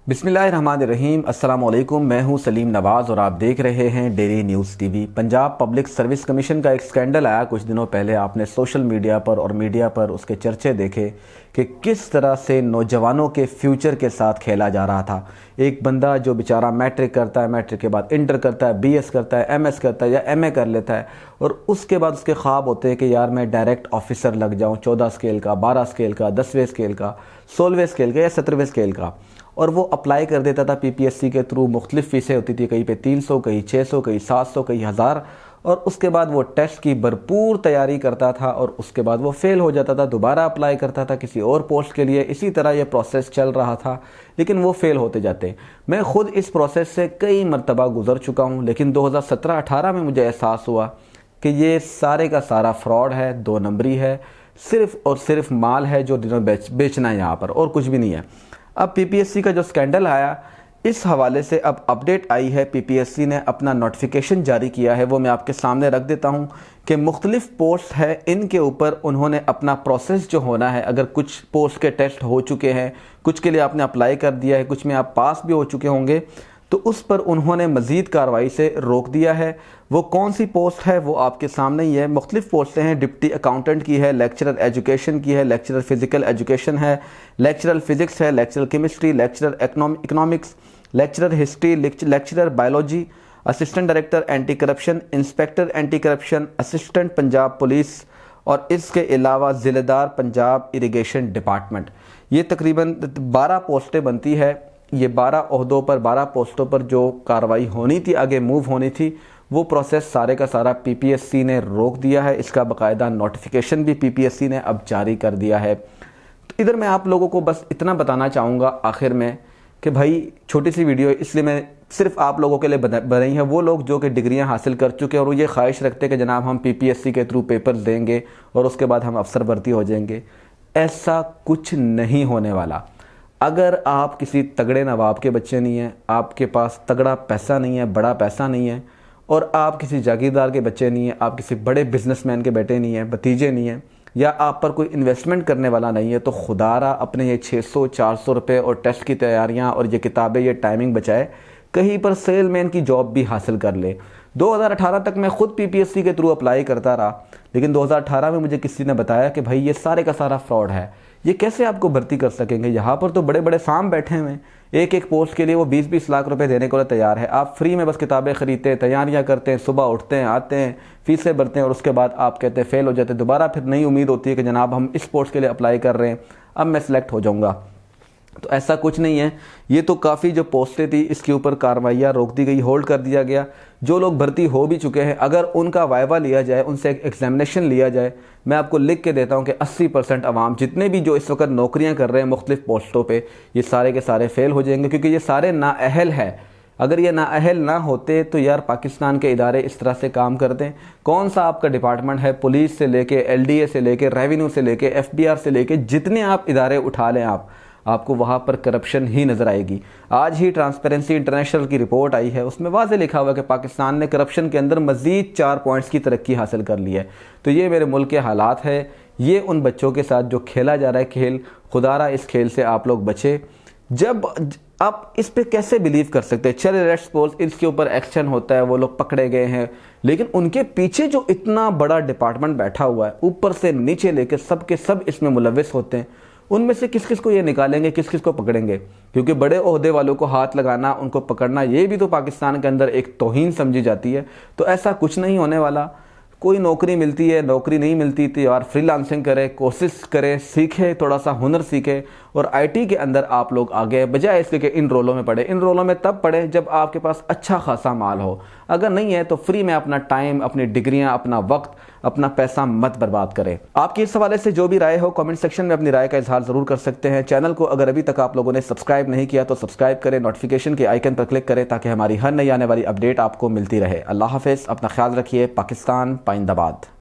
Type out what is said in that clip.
बिस्मिल्लाहिर्रहमानिर्रहीम। अस्सलाम वालेकुम। मैं हूं सलीम नवाज़ और आप देख रहे हैं daily news TV. Punjab public service commission का एक स्कैंडल आया कुछ दिनों पहले। आपने सोशल मीडिया पर और मीडिया पर उसके चर्चे देखे कि किस तरह से नौजवानों के फ्यूचर के साथ खेला जा रहा था। एक बंदा जो बेचारा मैट्रिक करता है, मैट्रिक के बाद इंटर करता है, बीएस करता है, एमएस करता है या एमए कर लेता है और उसके बाद उसके ख्वाब होते हैं कि यार मैं डायरेक्ट ऑफिसर लग जाऊँ, 14 स्केल का, 12 स्केल का, 10वें स्केल का, 16वें स्केल का या 17वें स्केल का। और वो अप्लाई कर देता था पीपीएससी के थ्रू। मुख्तलिफ फीसें होती थी, कहीं पे 300, कहीं 600, कहीं 700, कहीं 1000। और उसके बाद वो टेस्ट की भरपूर तैयारी करता था और उसके बाद वो फेल हो जाता था, दोबारा अप्लाई करता था किसी और पोस्ट के लिए। इसी तरह ये प्रोसेस चल रहा था, लेकिन वो फेल होते जाते। मैं खुद इस प्रोसेस से कई मरतबा गुजर चुका हूँ, लेकिन 2017-18 में मुझे एहसास हुआ कि ये सारे का सारा फ्रॉड है, 2 नंबरी है, सिर्फ और सिर्फ माल है जो बेचना है यहाँ पर, और कुछ भी नहीं है। अब पीपीएससी का जो स्कैंडल आया, इस हवाले से अब अपडेट आई है। पीपीएससी ने अपना नोटिफिकेशन जारी किया है, वो मैं आपके सामने रख देता हूं कि मुख्तलिफ पोस्ट है, इनके ऊपर उन्होंने अपना प्रोसेस जो होना है, अगर कुछ पोस्ट के टेस्ट हो चुके हैं, कुछ के लिए आपने अप्लाई कर दिया है, कुछ में आप पास भी हो चुके होंगे, तो उस पर उन्होंने मज़ीद कार्रवाई से रोक दिया है। वो कौन सी पोस्ट है वो आपके सामने ही है। मुख्तलिफ पोस्टें हैं, डिप्टी अकाउंटेंट की है, लेक्चरर एजुकेशन की है, लेक्चरर फिज़िकल एजुकेशन है, लेक्चरर फिज़िक्स है, lecturer chemistry, lecturer economics, lecturer history, lecturer biology, assistant director anti corruption, inspector anti corruption, assistant Punjab police, और इसके अलावा ज़िलेदार पंजाब इरिगेशन डिपार्टमेंट। ये तकरीबन 12 पोस्टें बनती है। ये 12 ओहदों पर, 12 पोस्टों पर जो कार्रवाई होनी थी, आगे मूव होनी थी, वो प्रोसेस सारे का सारा पीपीएससी ने रोक दिया है। इसका बाकायदा नोटिफिकेशन भी पीपीएससी ने अब जारी कर दिया है। तो इधर मैं आप लोगों को बस इतना बताना चाहूँगा आखिर में कि भाई छोटी सी वीडियो, इसलिए मैं सिर्फ आप लोगों के लिए बनाई है। वो लोग जो कि डिग्रियां हासिल कर चुके हैं और वो ये ख्वाहिश रखते हैं कि जनाब हम पीपीएससी के थ्रू पेपर देंगे और उसके बाद हम अफसर भर्ती हो जाएंगे, ऐसा कुछ नहीं होने वाला। अगर आप किसी तगड़े नवाब के बच्चे नहीं हैं, आपके पास तगड़ा पैसा नहीं है, बड़ा पैसा नहीं है, और आप किसी जागीरदार के बच्चे नहीं हैं, आप किसी बड़े बिजनेसमैन के बेटे नहीं हैं, भतीजे नहीं हैं, या आप पर कोई इन्वेस्टमेंट करने वाला नहीं है, तो खुदारा अपने ये 600-400 रुपये और टेस्ट की तैयारियां और ये किताबें, ये टाइमिंग बचाए, कहीं पर सेलमैन की जॉब भी हासिल कर ले। 2018 तक मैं खुद पीपीएससी के थ्रू अप्लाई करता रहा, लेकिन 2018 में मुझे किसी ने बताया कि भाई ये सारे का सारा फ्रॉड है, ये कैसे आपको भर्ती कर सकेंगे। यहाँ पर तो बड़े बड़े साम बैठे हुए हैं, एक पोस्ट के लिए वो 20-20 लाख रुपए देने को तैयार है। आप फ्री में बस किताबें खरीदते हैं, तैयारियां करते हैं, सुबह उठते हैं, आते हैं, फीसें भरते हैं, और उसके बाद आप कहते हैं फेल हो जाते हैं। दोबारा फिर नई उम्मीद होती है कि जनाब हम इस पोस्ट के लिए अप्लाई कर रहे हैं, अब मैं सिलेक्ट हो जाऊँगा। तो ऐसा कुछ नहीं है। ये तो काफ़ी जो पोस्टें थी, इसके ऊपर कार्रवाइयाँ रोक दी गई, होल्ड कर दिया गया। जो लोग भर्ती हो भी चुके हैं, अगर उनका वाइवा लिया जाए, उनसे एक एग्जामिनेशन लिया जाए, मैं आपको लिख के देता हूं कि 80% अवाम, जितने भी जो इस वक्त नौकरियां कर रहे हैं मुख्तलिफ पोस्टों पे, ये सारे के सारे फेल हो जाएंगे, क्योंकि ये सारे नाअहल है। अगर ये नाअहल ना होते तो यार पाकिस्तान के इदारे इस तरह से काम करते हैं। कौन सा आपका डिपार्टमेंट है, पुलिस से लेके, एलडीए से लेके, रेवेन्यू से लेके, एफबीआर से लेके, जितने आप इदारे उठा लें आपको वहाँ पर करप्शन ही नज़र आएगी। आज ही ट्रांसपेरेंसी इंटरनेशनल की रिपोर्ट आई है, उसमें वाज़े लिखा हुआ है कि पाकिस्तान ने करप्शन के अंदर मज़ीद 4 पॉइंट्स की तरक्की हासिल कर ली है। तो ये मेरे मुल्क के हालात है, ये उन बच्चों के साथ जो खेला जा रहा है खेल, खुदारा इस खेल से आप लोग बचे। जब आप इस पे कैसे बिलीव कर सकते हैं, चले लेट्स सपोज इसके ऊपर एक्शन होता है, वो लोग पकड़े गए हैं, लेकिन उनके पीछे जो इतना बड़ा डिपार्टमेंट बैठा हुआ है, ऊपर से नीचे लेकर सब के सब इसमें मुलविस होते हैं, उनमें से किस किस को ये निकालेंगे, किस किस को पकड़ेंगे। क्योंकि बड़े ओहदे वालों को हाथ लगाना, उनको पकड़ना, ये भी तो पाकिस्तान के अंदर एक तौहीन समझी जाती है। तो ऐसा कुछ नहीं होने वाला। कोई नौकरी मिलती है, नौकरी नहीं मिलती तो यार फ्रीलांसिंग करे, कोशिश करे, सीखे, थोड़ा सा हुनर सीखे, और आईटी के अंदर आप लोग आगे, बजाय इसके कि इन रोलों में पढ़े। इन रोलों में तब पढ़े जब आपके पास अच्छा खासा माल हो। अगर नहीं है तो फ्री में अपना टाइम, अपनी डिग्रियां, अपना वक्त, अपना पैसा मत बर्बाद करें। आपकी इस हवाले से जो भी राय हो, कमेंट सेक्शन में अपनी राय का इजहार जरूर कर सकते हैं। चैनल को अगर अभी तक आप लोगों ने सब्सक्राइब नहीं किया तो सब्सक्राइब करें, नोटिफिकेशन के आइकन पर क्लिक करें ताकि हमारी हर नई आने वाली अपडेट आपको मिलती रहे। अल्लाह हाफिज़, अपना ख्याल रखिए। पाकिस्तान पाइंदाबाद।